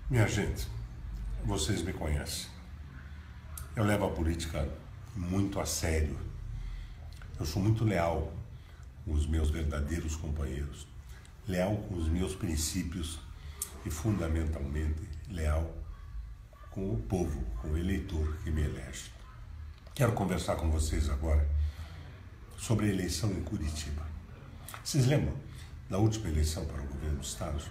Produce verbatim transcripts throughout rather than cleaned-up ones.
Minha gente, vocês me conhecem. Eu levo a política muito a sério. Eu sou muito leal com os meus verdadeiros companheiros, leal com os meus princípios e, fundamentalmente, leal com o povo, com o eleitor que me elege. Quero conversar com vocês agora sobre a eleição em Curitiba. Vocês lembram da última eleição para o governo do Estado?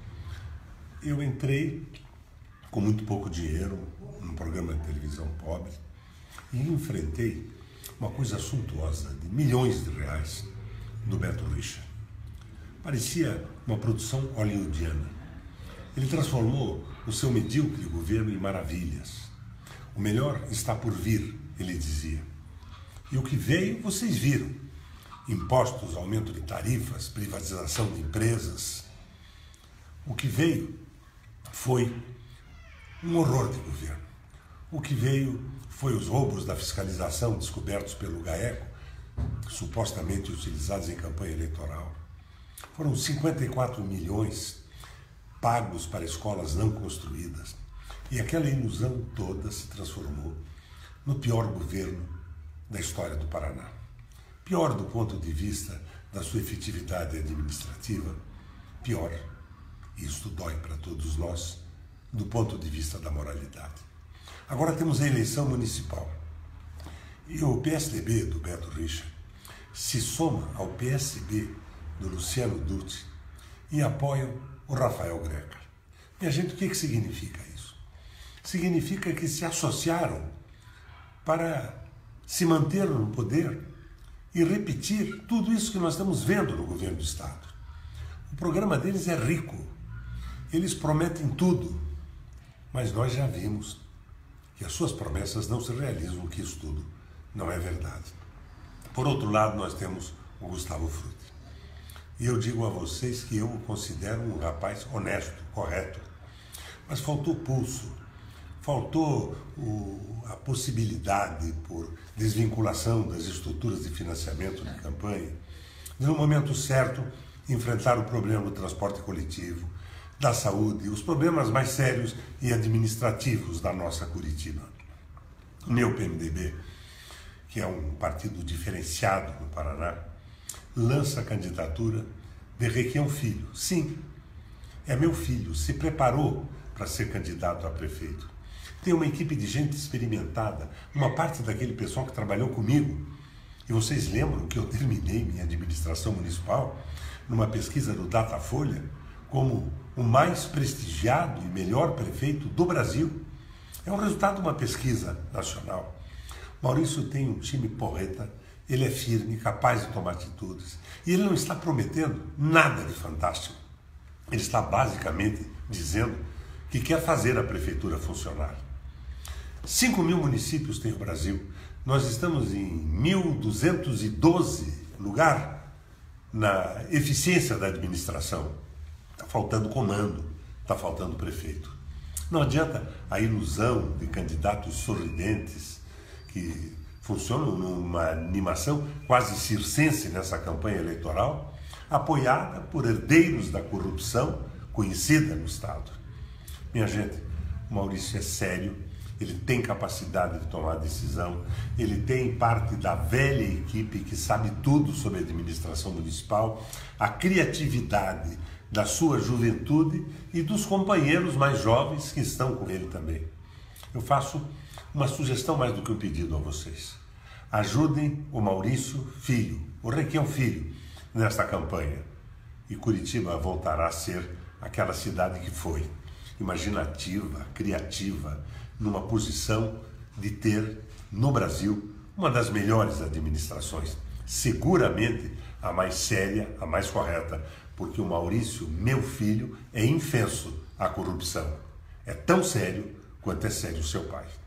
Eu entrei com muito pouco dinheiro num programa de televisão pobre e enfrentei uma coisa suntuosa de milhões de reais do Beto Richa. Parecia uma produção hollywoodiana. Ele transformou o seu medíocre governo em maravilhas. O melhor está por vir, ele dizia. E o que veio, vocês viram. Impostos, aumento de tarifas, privatização de empresas. O que veio foi um horror de governo. O que veio foi os roubos da fiscalização descobertos pelo GAECO, supostamente utilizados em campanha eleitoral. Foram cinquenta e quatro milhões pagos para escolas não construídas. E aquela ilusão toda se transformou no pior governo da história do Paraná. Pior do ponto de vista da sua efetividade administrativa, pior, e isto dói para todos nós, do ponto de vista da moralidade. Agora temos a eleição municipal. E o P S D B do Beto Richa se soma ao P S B do Luciano Dutti e apoia o Rafael Greca. Minha gente, o que, que significa isso? Significa que se associaram para se manter no poder e repetir tudo isso que nós estamos vendo no governo do Estado. O programa deles é rico. Eles prometem tudo, mas nós já vimos que as suas promessas não se realizam, que isso tudo não é verdade. Por outro lado, nós temos o Gustavo Frutti. E eu digo a vocês que eu o considero um rapaz honesto, correto, mas faltou pulso, faltou o, a possibilidade por desvinculação das estruturas de financiamento de campanha, de no momento certo enfrentar o problema do transporte coletivo, da saúde, os problemas mais sérios e administrativos da nossa Curitiba. O meu P M D B, que é um partido diferenciado no Paraná, lança a candidatura de Requião Filho. Sim, é meu filho, se preparou para ser candidato a prefeito. Tem uma equipe de gente experimentada, uma parte daquele pessoal que trabalhou comigo. E vocês lembram que eu terminei minha administração municipal numa pesquisa do Datafolha como o mais prestigiado e melhor prefeito do Brasil. É o resultado de uma pesquisa nacional. Maurício tem um time porreta, ele é firme, capaz de tomar atitudes. E ele não está prometendo nada de fantástico. Ele está basicamente dizendo que quer fazer a prefeitura funcionar. cinco mil municípios tem o Brasil. Nós estamos em mil duzentos e doze lugar na eficiência da administração. Está faltando comando, está faltando prefeito. Não adianta a ilusão de candidatos sorridentes que funcionam numa animação quase circense nessa campanha eleitoral, apoiada por herdeiros da corrupção conhecida no Estado. Minha gente, o Maurício é sério, ele tem capacidade de tomar decisão, ele tem parte da velha equipe que sabe tudo sobre a administração municipal, a criatividade da sua juventude e dos companheiros mais jovens que estão com ele também. Eu faço uma sugestão mais do que um pedido a vocês. Ajudem o Maurício Filho, o Requião Filho, nesta campanha. E Curitiba voltará a ser aquela cidade que foi, imaginativa, criativa, numa posição de ter, no Brasil, uma das melhores administrações. Seguramente a mais séria, a mais correta, porque o Maurício, meu filho, é infenso à corrupção. É tão sério quanto é sério o seu pai.